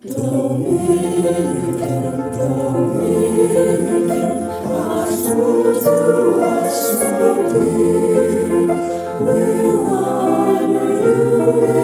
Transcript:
Dominican, our school to us will be. We'll honor you.